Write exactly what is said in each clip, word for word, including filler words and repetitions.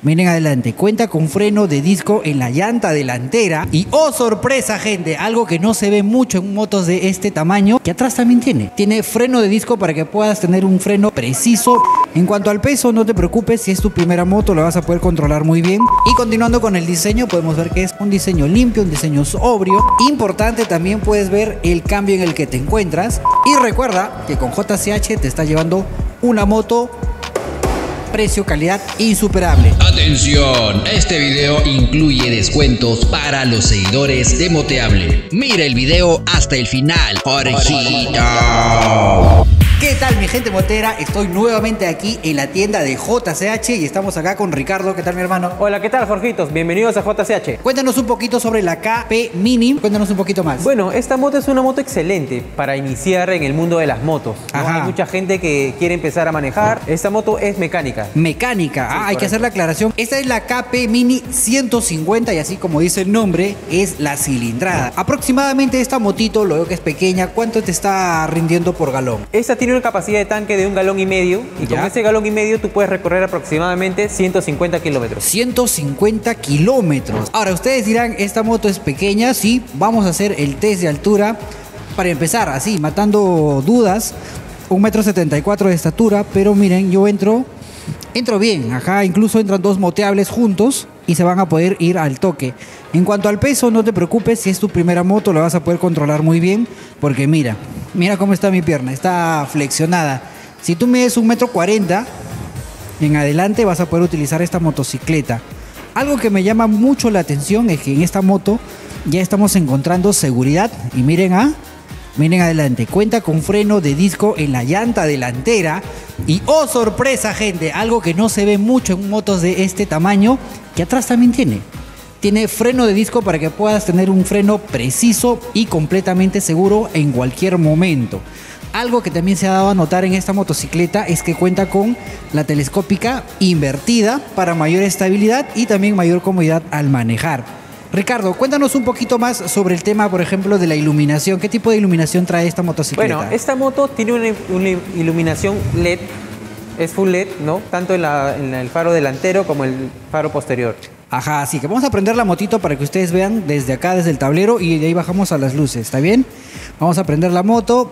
Miren adelante, cuenta con freno de disco en la llanta delantera y ¡oh sorpresa gente! Algo que no se ve mucho en motos de este tamaño, que atrás también tiene. Tiene freno de disco para que puedas tener un freno preciso. En cuanto al peso, no te preocupes, si es tu primera moto lo vas a poder controlar muy bien. Y continuando con el diseño, podemos ver que es un diseño limpio, un diseño sobrio. Importante, también puedes ver el cambio en el que te encuentras. Y recuerda que con J C H te está llevando una moto precio-calidad insuperable. Atención, este video incluye descuentos para los seguidores de Moteable. Mira el video hasta el final, Jorgito. ¿Qué tal mi gente motera? Estoy nuevamente aquí en la tienda de J C H y estamos acá con Ricardo. ¿Qué tal mi hermano? Hola, ¿qué tal Jorgitos? Bienvenidos a J C H. Cuéntanos un poquito sobre la K P Mini, cuéntanos un poquito más. Bueno, esta moto es una moto excelente para iniciar en el mundo de las motos, ¿no? Hay mucha gente que quiere empezar a manejar. Esta moto es mecánica. Mecánica, sí, ah, hay que hacer la aclaración. Esta es la K P Mini ciento cincuenta y así como dice el nombre, es la cilindrada. Aproximadamente esta motito, lo veo que es pequeña, ¿cuánto te está rindiendo por galón? Esta tiene una capacidad de tanque de un galón y medio y ¿ya? Con ese galón y medio tú puedes recorrer aproximadamente ciento cincuenta kilómetros. ciento cincuenta kilómetros. Ahora ustedes dirán, esta moto es pequeña, sí, vamos a hacer el test de altura para empezar así, matando dudas. un metro setenta y cuatro de estatura, pero miren, yo entro, entro bien, ajá, incluso entran dos moteables juntos y se van a poder ir al toque. En cuanto al peso, no te preocupes, si es tu primera moto lo vas a poder controlar muy bien, porque mira, mira cómo está mi pierna, está flexionada. Si tú mides un metro cuarenta, en adelante vas a poder utilizar esta motocicleta. Algo que me llama mucho la atención es que en esta moto ya estamos encontrando seguridad y miren a... Miren adelante, cuenta con freno de disco en la llanta delantera y ¡oh sorpresa gente! Algo que no se ve mucho en motos de este tamaño, que atrás también tiene. Tiene freno de disco para que puedas tener un freno preciso y completamente seguro en cualquier momento. Algo que también se ha dado a notar en esta motocicleta es que cuenta con la telescópica invertida para mayor estabilidad y también mayor comodidad al manejar. Ricardo, cuéntanos un poquito más sobre el tema, por ejemplo, de la iluminación. ¿Qué tipo de iluminación trae esta motocicleta? Bueno, esta moto tiene una, una iluminación L E D, es full L E D, ¿no? Tanto en, la, en el faro delantero como el faro posterior. Ajá, así que vamos a prender la motito para que ustedes vean desde acá, desde el tablero, y de ahí bajamos a las luces, ¿está bien? Vamos a prender la moto.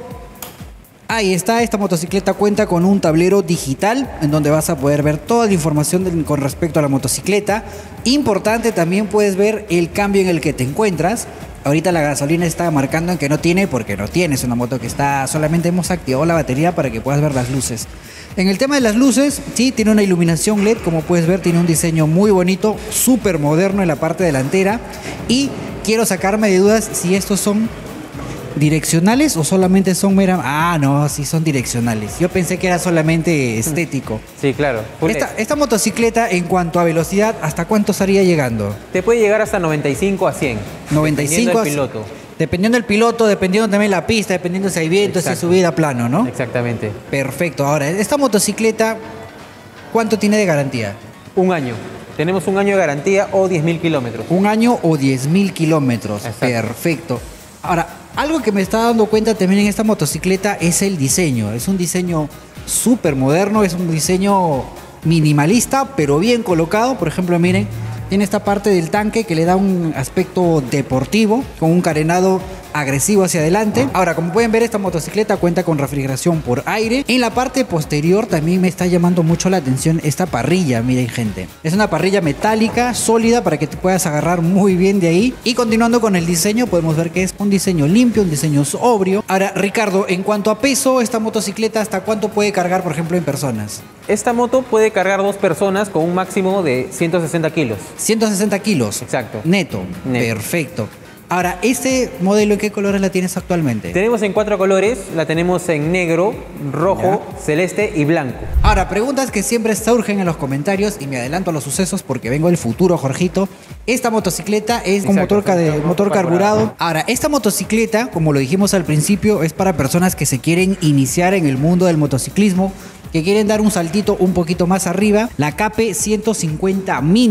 Ahí está, esta motocicleta cuenta con un tablero digital en donde vas a poder ver toda la información de, con respecto a la motocicleta. Importante, también puedes ver el cambio en el que te encuentras. Ahorita la gasolina está marcando en que no tiene, porque no tiene, es una moto que está, solamente hemos activado la batería para que puedas ver las luces. En el tema de las luces, sí, tiene una iluminación L E D, como puedes ver, tiene un diseño muy bonito, súper moderno en la parte delantera. Y quiero sacarme de dudas si estos son direccionales o solamente son mera... Ah, no, sí son direccionales. Yo pensé que era solamente estético. Sí, claro. Esta, esta motocicleta, en cuanto a velocidad, ¿hasta cuánto estaría llegando? Te puede llegar hasta noventa y cinco a cien. noventa y cinco dependiendo del piloto. Dependiendo del piloto, dependiendo también la pista, dependiendo si hay viento, si es subida plano, ¿no? Exactamente. Perfecto. Ahora, esta motocicleta, ¿cuánto tiene de garantía? Un año. Tenemos un año de garantía o diez mil kilómetros. Un año o diez mil kilómetros. Exacto. Perfecto. Ahora, algo que me está dando cuenta también en esta motocicleta es el diseño. Es un diseño súper moderno, es un diseño minimalista, pero bien colocado. Por ejemplo, miren, tiene esta parte del tanque que le da un aspecto deportivo, con un carenado agresivo hacia adelante. Ahora, como pueden ver, esta motocicleta cuenta con refrigeración por aire. En la parte posterior también me está llamando mucho la atención esta parrilla, miren gente. Es una parrilla metálica, sólida, para que te puedas agarrar muy bien de ahí. Y continuando con el diseño, podemos ver que es un diseño limpio, un diseño sobrio. Ahora, Ricardo, en cuanto a peso, esta motocicleta, ¿hasta cuánto puede cargar, por ejemplo, en personas? Esta moto puede cargar dos personas con un máximo de ciento sesenta kilos. ciento sesenta kilos. Exacto. Neto. Neto. Perfecto. Ahora, ¿este modelo en qué colores la tienes actualmente? Tenemos en cuatro colores, la tenemos en negro, rojo, ¿ya?, celeste y blanco. Ahora, preguntas que siempre surgen en los comentarios y me adelanto a los sucesos porque vengo del futuro, Jorgito. Esta motocicleta es con motor, de, motor carburado. Ahora, esta motocicleta, como lo dijimos al principio, es para personas que se quieren iniciar en el mundo del motociclismo, que quieren dar un saltito un poquito más arriba. La K P ciento cincuenta Mini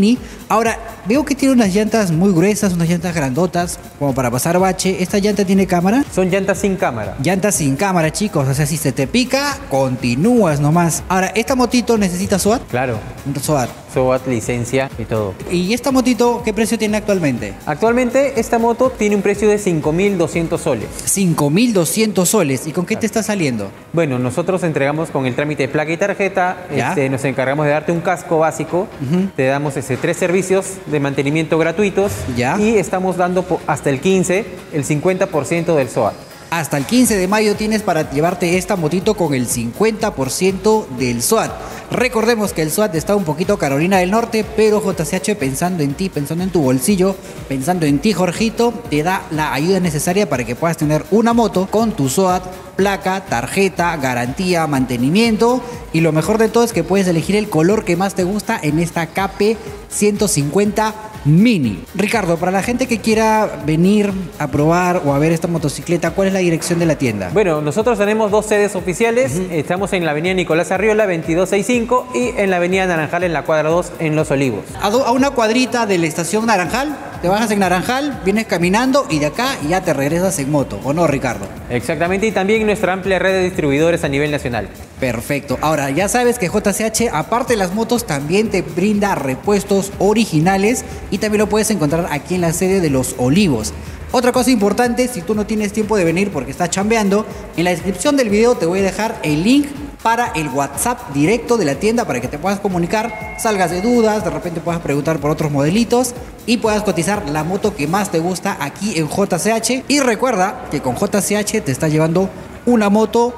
Ahora, veo que tiene unas llantas muy gruesas, unas llantas grandotas, como para pasar bache. ¿Esta llanta tiene cámara? Son llantas sin cámara. Llantas sin cámara, chicos. O sea, si se te pica, continúas nomás. Ahora, ¿esta motito necesita S O A T? Claro. S O A T. S O A T, licencia y todo. ¿Y esta motito qué precio tiene actualmente? Actualmente esta moto tiene un precio de cinco mil doscientos soles. cinco mil doscientos soles. ¿Y con qué te está saliendo? Bueno, nosotros entregamos con el trámite de placa y tarjeta, este, nos encargamos de darte un casco básico, uh-huh. te damos este, tres servicios de mantenimiento gratuitos ¿Ya? Y estamos dando hasta el quince, el cincuenta por ciento del S O A T. Hasta el quince de mayo tienes para llevarte esta motito con el cincuenta por ciento del S O A T. Recordemos que el S O A T está un poquito Carolina del Norte, pero J C H, pensando en ti, pensando en tu bolsillo, pensando en ti, Jorgito, te da la ayuda necesaria para que puedas tener una moto con tu S O A T, placa, tarjeta, garantía, mantenimiento, y lo mejor de todo es que puedes elegir el color que más te gusta en esta K P ciento cincuenta Mini. Ricardo, para la gente que quiera venir a probar o a ver esta motocicleta, ¿cuál es la dirección de la tienda? Bueno, nosotros tenemos dos sedes oficiales. Uh-huh. Estamos en la avenida Nicolás Arriola, veintidós sesenta y cinco, y en la avenida Naranjal, en la cuadra dos, en Los Olivos. A, do, a una cuadrita de la estación Naranjal, te bajas en Naranjal, vienes caminando y de acá ya te regresas en moto, ¿o no, Ricardo? Exactamente, y también nuestra amplia red de distribuidores a nivel nacional. Perfecto. Ahora, ya sabes que J C H, aparte de las motos, también te brinda repuestos originales y también lo puedes encontrar aquí en la sede de Los Olivos. Otra cosa importante, si tú no tienes tiempo de venir porque estás chambeando, en la descripción del video te voy a dejar el link para el WhatsApp directo de la tienda para que te puedas comunicar, salgas de dudas, de repente puedas preguntar por otros modelitos y puedas cotizar la moto que más te gusta aquí en J C H. Y recuerda que con J C H te estás llevando una moto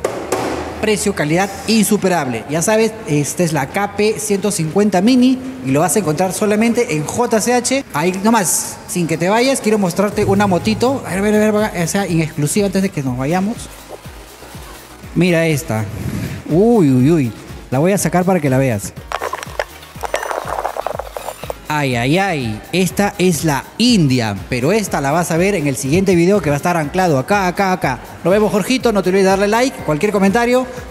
precio, calidad insuperable. Ya sabes, esta es la K P ciento cincuenta Mini y lo vas a encontrar solamente en J C H. Ahí nomás, sin que te vayas, quiero mostrarte una motito. A ver, a ver, a ver, o sea, en exclusiva antes de que nos vayamos. Mira esta. Uy, uy, uy. La voy a sacar para que la veas. Ay, ay, ay. Esta es la India, pero esta la vas a ver en el siguiente video que va a estar anclado acá, acá, acá. Nos vemos, Jorgito. No te olvides de darle like, cualquier comentario.